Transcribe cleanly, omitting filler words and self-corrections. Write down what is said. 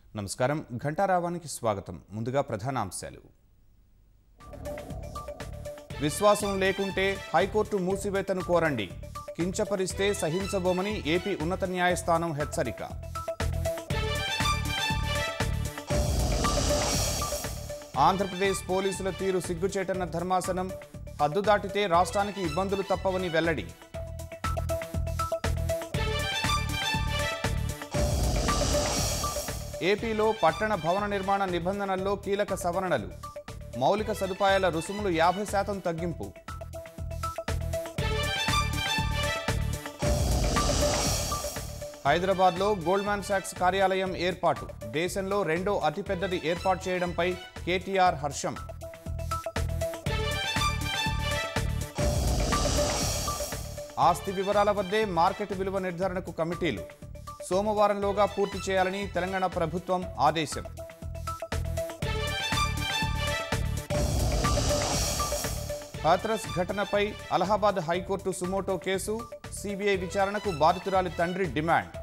నమస్కారం ఘంటారావానికి స్వాగతం ముందుగా ప్రధానాంశాలు విశ్వాసం లేకుంటే హైకోర్టు మూసివేతను కోరండి కించపరిస్తే సహించబోమని ఏపీ ఉన్నత న్యాయస్థానం హెచ్చరిక ఆంధ్రప్రదేశ్ పోలీసుల తీరు సిగ్గుచేటన్న ధర్మాసనం హద్దు దాటితే రాష్ట్రానికి ఇబ్బందులు తప్పవని వెల్లడి ఏపీలో పట్టణ భవన నిర్మాణ నిబంధనల్లో కీలక సవరణలు మౌలిక సదుపాయాల రుసుములు 50% తగ్గింపు హైదరాబాద్లో గోల్డ్మాన్ సాక్స్ కార్యాలయం ఏర్పాటు దేశంలో రెండో అతిపెద్దది ఏర్పాటు చేయడంపై కేటీఆర్ హర్షం ఆస్తి వివరాల వద్దే మార్కెట్ విలువ నిర్ధారణకు కమిటీలు సోమవారంలోగా పూర్తి చేయాలని తెలంగాణ ప్రభుత్వం ఆదేశం హాథ్రస్ ఘటనపై Allahabad high court suo motu case CBI విచారణకు బాధితురాలి తండ్రి డిమాండ్